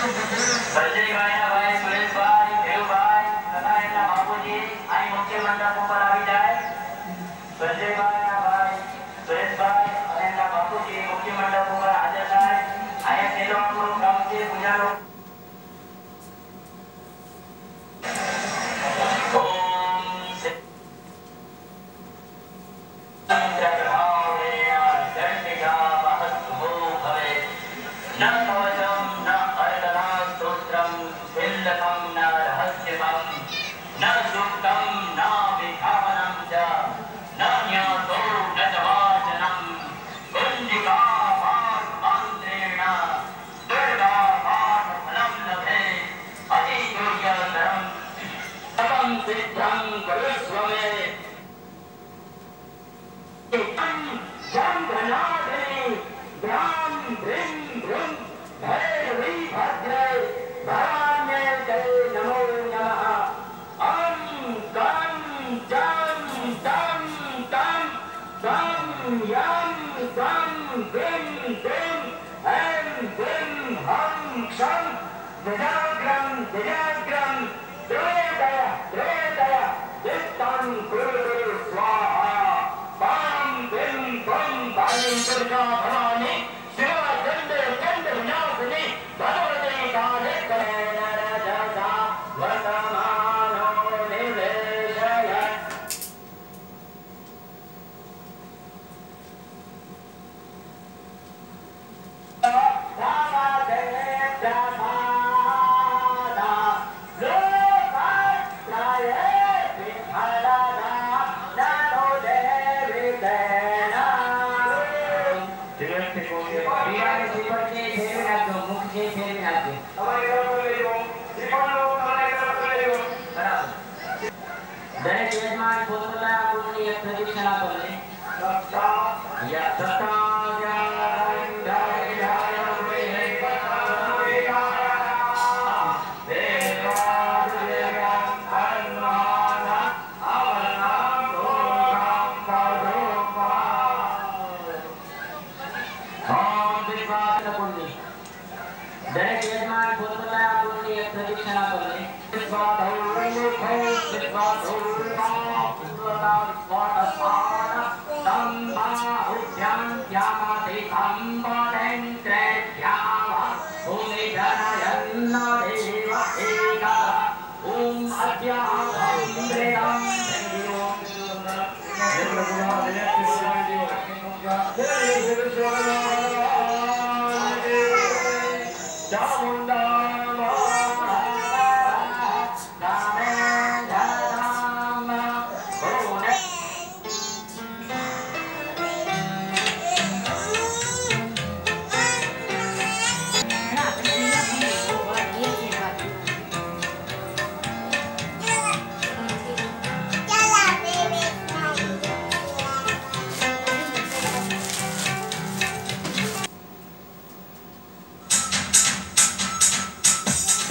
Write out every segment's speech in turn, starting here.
संजय भाई ना भाई सुरेश भाई देव भाई तथा एना बापूजी आई मुख्य मंडप ऊपर આવી જાય संजय भाई ना भाई सुरेश भाई અને એના બાપુજી મુખ્ય મંડપ ઉપર હાજર થાય આયા પેલો આપણો કામ છે પૂજાનો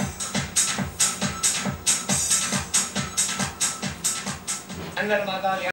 अंदर माता